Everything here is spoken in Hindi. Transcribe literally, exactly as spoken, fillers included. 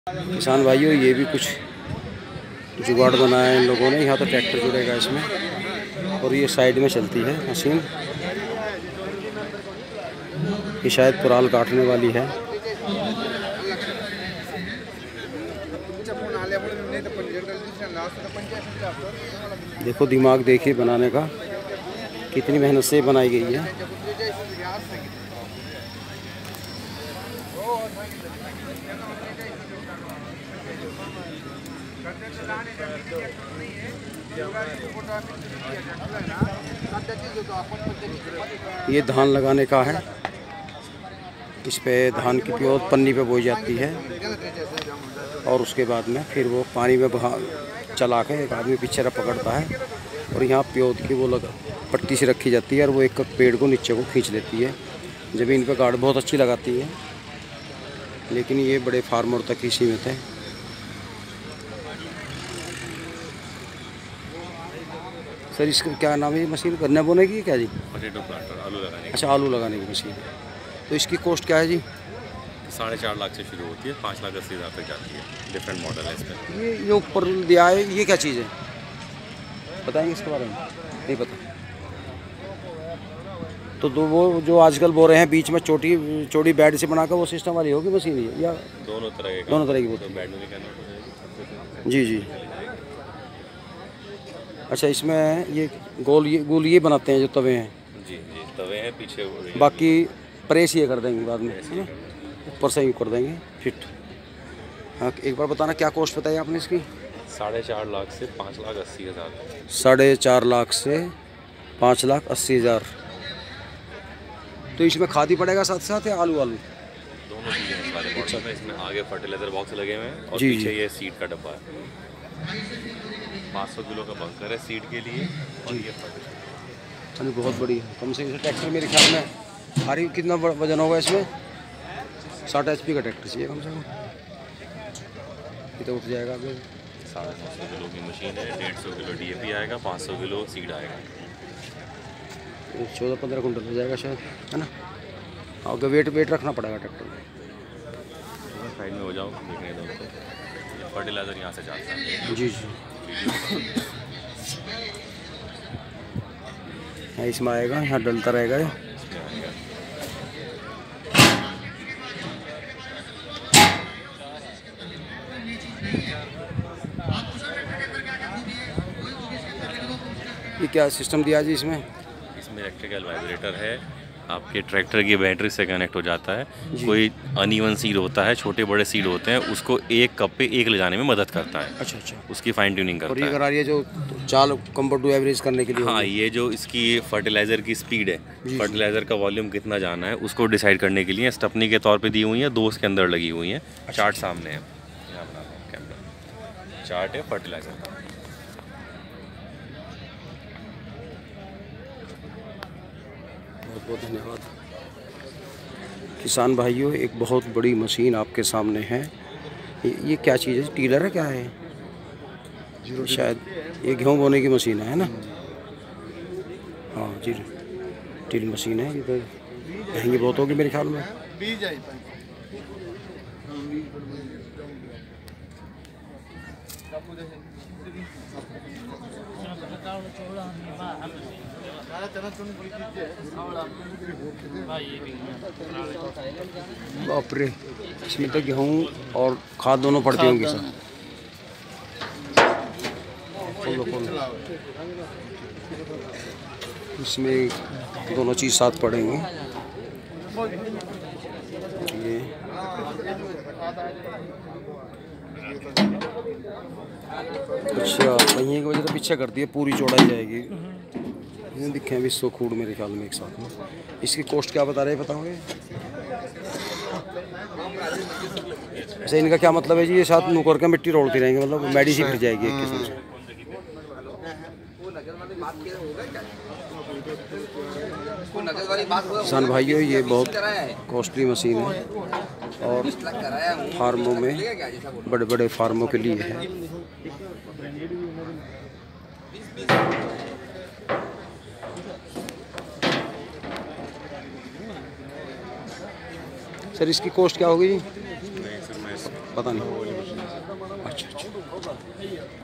किसान भाइयों, ये भी कुछ जुगाड़ बनाया है इन लोगों ने। यहाँ तो ट्रैक्टर जुड़ेगा इसमें और ये साइड में चलती है मशीन। ये शायद पुराल काटने वाली है। देखो दिमाग देखिए बनाने का, कितनी मेहनत से बनाई गई है। ये धान लगाने का है। इस पे धान की प्योत पन्नी पे बोई जाती है और उसके बाद में फिर वो पानी में बहा चला के एक आदमी पीछे पकड़ता है और यहाँ प्योत की वो लगा पट्टी से रखी जाती है और वो एक पेड़ को नीचे को खींच लेती है। ज़मीन पे गाड़ बहुत अच्छी लगाती है, लेकिन ये बड़े फार्मर तक ही सीमित है। सर इसका क्या नाम है ये मशीन? गन्ना बोने की क्या जी? पोटैटो प्लांटर, आलू लगाने की। अच्छा, आलू लगाने की मशीन है। तो इसकी कॉस्ट क्या है जी? साढ़े चार लाख से शुरू होती है, पाँच लाख अस्सी हज़ार तक जाती है। डिफरेंट मॉडल है इसमें। ये ये ऊपर दिया है, ये क्या चीज़ है बताएंगे इसके बारे में? नहीं पता। तो दो वो जो आजकल बोल रहे हैं बीच में चोटी चौड़ी बेड से बनाकर वो सिस्टम वाली होगी मशीन है या दोनों तरह के दोनों तरह की होती है? बेड में कहना जी जी। अच्छा, इसमें ये गोल ये गोल ये बनाते हैं जो तवे हैं? जी जी, तवे हैं पीछे। बाकी प्रेस ये कर देंगे बाद में, ऊपर से ही कर देंगे फिट। हाँ, एक बार बताना क्या कॉस्ट बताई आपने इसकी? साढ़े चार लाख से पाँच लाख अस्सी हज़ार। साढ़े चार लाख से पाँच लाख अस्सी हज़ार। तो इसमें खादी पड़ेगा साथ साथ या आलू आलू दोनों चीज़ें हैं सारे मॉडल में। इसमें आगे फर्टिलाइजर बॉक्स लगे हुए हैं और जी, पीछे जी। ये सीड का डब्बा है। पाँच सौ किलो का बंकर है सीड के लिए और ये फर्टिलाइजर। अरे बहुत बड़ी है। कम से कम ट्रैक्टर मेरे ख्याल में भारी कितना वजन होगा इसमें? साठ एच पी का ट्रैक्टर चाहिए कम से कम। ये तो उठ जाएगा अभी। साढ़े सात सौ किलो की मशीन है। डेढ़ सौ किलो डी ए पी आएगा, पाँच सौ किलो सीड आएगा। चौदह पंद्रह कुंटल हो जाएगा शायद, है ना? हाँ, तो वेट वेट रखना पड़ेगा ट्रैक्टर में। साइड में हो जाओ, देखने दो तो। फर्टिलाइजर यहाँ से जाता है। जी जी। हाँ, इसमें आएगा, यहाँ डलता रहेगा ये। ये क्या सिस्टम दिया जी इसमें? इसमें इलेक्ट्रिकल वाइब्रेटर है, आपके ट्रैक्टर की बैटरी से कनेक्ट हो जाता है। कोई अनइवन सीड होता है, छोटे बड़े सीड होते हैं, उसको एक कप पे एक ले जाने में मदद करता है। अच्छा अच्छा। उसकी फाइन ट्यूनिंग करता और ये है। अगर ये जो चाल कंपेयर टू एवरेज करने के लिए हाँ, ये जो इसकी फर्टिलाइज़र की स्पीड है, फर्टिलाइज़र का वॉल्यूम कितना जाना है उसको डिसाइड करने के लिए स्टपनी के तौर पे दी हुई है, दो उसके अंदर लगी हुई हैं। चार्ट सामने है, यहाँ बना रहा हूँ कैमरा। चार्ट है फर्टिलाइज़र का। बहुत बहुत धन्यवाद। किसान भाइयों, एक बहुत बड़ी मशीन आपके सामने है। ये, ये क्या चीज़ है? टीलर है क्या है? शायद ये गेहूँ बोने की मशीन है ना? हाँ जी, टील मशीन है। ये तो महंगी बहुत होगी मेरे ख्याल में। बाप रे, इसमें तो गेहूँ और खाद दोनों पड़ती होंगी सर। खोलो खोलो, इसमें दोनों चीज़ साथ पड़ेंगे। ये अच्छा, पहिए की वजह से पीछे करती है, पूरी चौड़ाई जाएगी। दिखे अभी सौ खूड़ मेरे ख्याल में एक साथ में। इसकी कॉस्ट क्या बता रहे हैं, बताओगे? अच्छा, इनका क्या मतलब है जी? ये साथ नुकर के मिट्टी रोड़ती रहेंगे, मतलब मेडिसिन फिर जाएगी एक किस्म से। किसान भाइयों, ये बहुत कॉस्टली मशीन है और फार्मों में, बड़े बड़े फार्मों के लिए है। सर इसकी कॉस्ट क्या होगी? नहीं सर, मैं पता नहीं। अच्छा अच्छा